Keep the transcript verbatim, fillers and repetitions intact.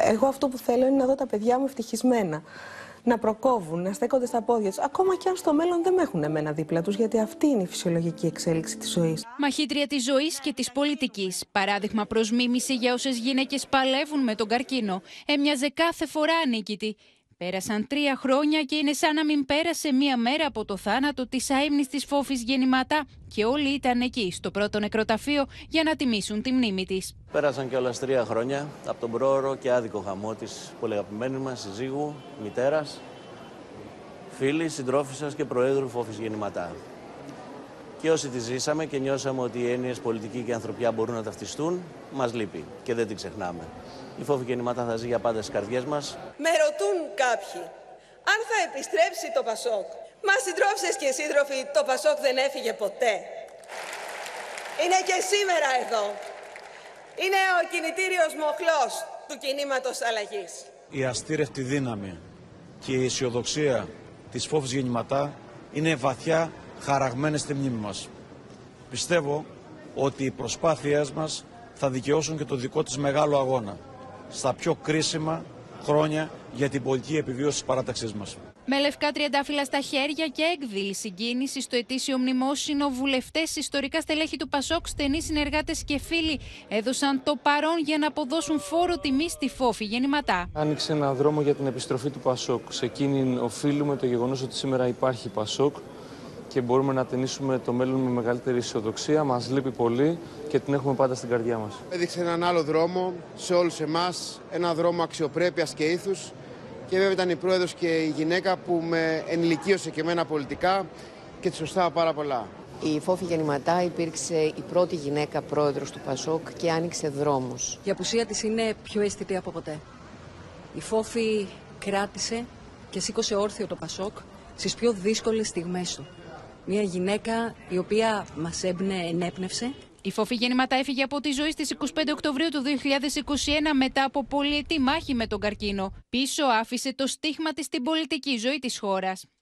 Εγώ αυτό που θέλω είναι να δω τα παιδιά μου ευτυχισμένα. Να προκόβουν, να στέκονται στα πόδια τους, ακόμα και αν στο μέλλον δεν με έχουν εμένα δίπλα τους, γιατί αυτή είναι η φυσιολογική εξέλιξη της ζωής. Μαχήτρια της ζωής και της πολιτικής. Παράδειγμα προς μίμηση για όσες γυναίκες παλεύουν με τον καρκίνο. Έμοιαζε κάθε φορά ανίκητη. Πέρασαν τρία χρόνια και είναι σαν να μην πέρασε μία μέρα από το θάνατο της αείμνηστης Φόφης Γεννηματά και όλοι ήταν εκεί, στο πρώτο νεκροταφείο, για να τιμήσουν τη μνήμη της. Πέρασαν κιόλας τρία χρόνια από τον πρόωρο και άδικο χαμό της πολύ αγαπημένης μας συζύγου, μητέρας, φίλης, συντρόφισσας και προέδρου Φόφης Γεννηματά. Και όσοι τη ζήσαμε και νιώσαμε ότι οι έννοιες πολιτική και ανθρωπιά μπορούν να ταυτιστούν, μας λείπει και δεν την ξεχνάμε. Η Φόφη Γεννηματά θα ζει για πάντα στις καρδιές μας. Με ρωτούν κάποιοι αν θα επιστρέψει το Πασόκ. Μα συντρόφισσες και σύντροφοι, το Πασόκ δεν έφυγε ποτέ. Είναι και σήμερα εδώ. Είναι ο κινητήριος μοχλός του κινήματος αλλαγής. Η αστήρευτη δύναμη και η αισιοδοξία της Φόφης Γεννηματά είναι βαθιά χαραγμένες στη μνήμη μας. Πιστεύω ότι οι προσπάθειές μας θα δικαιώσουν και το δικό της μεγάλο αγώνα στα πιο κρίσιμα χρόνια για την πολιτική επιβίωση της παράταξής μας. Με λευκά τριαντάφυλλα στα χέρια και έκδηλη συγκίνηση στο ετήσιο μνημόσυνο, βουλευτές, ιστορικά στελέχη του Πασόκ, στενοί συνεργάτες και φίλοι έδωσαν το παρόν για να αποδώσουν φόρο τιμή στη Φόφη Γεννηματά. Άνοιξε ένα δρόμο για την επιστροφή του Πασόκ. Σε εκείνη οφείλουμε το γεγονός ότι σήμερα υπάρχει Πασόκ και μπορούμε να ταινίσουμε το μέλλον με μεγαλύτερη αισιοδοξία. Μας λείπει πολύ και την έχουμε πάντα στην καρδιά μας. Έδειξε έναν άλλο δρόμο σε όλους εμάς, ένα δρόμο αξιοπρέπειας και ήθους. Και βέβαια ήταν η πρόεδρος και η γυναίκα που με ενηλικίωσε και εμένα πολιτικά και τη σωστά πάρα πολλά. Η Φόφη Γεννηματά υπήρξε η πρώτη γυναίκα πρόεδρος του Πασόκ και άνοιξε δρόμους. Η απουσία της είναι πιο αισθητή από ποτέ. Η Φόφη κράτησε και σήκωσε όρθιο το Πασόκ στις πιο δύσκολες στιγμές του. Μια γυναίκα η οποία μας έμπνε, ενέπνευσε. Η Φόφη Γεννηματά έφυγε από τη ζωή στις είκοσι πέντε Οκτωβρίου του δύο χιλιάδες είκοσι ένα μετά από πολυετή μάχη με τον καρκίνο. Πίσω άφησε το στίγμα της στην πολιτική ζωή της χώρας.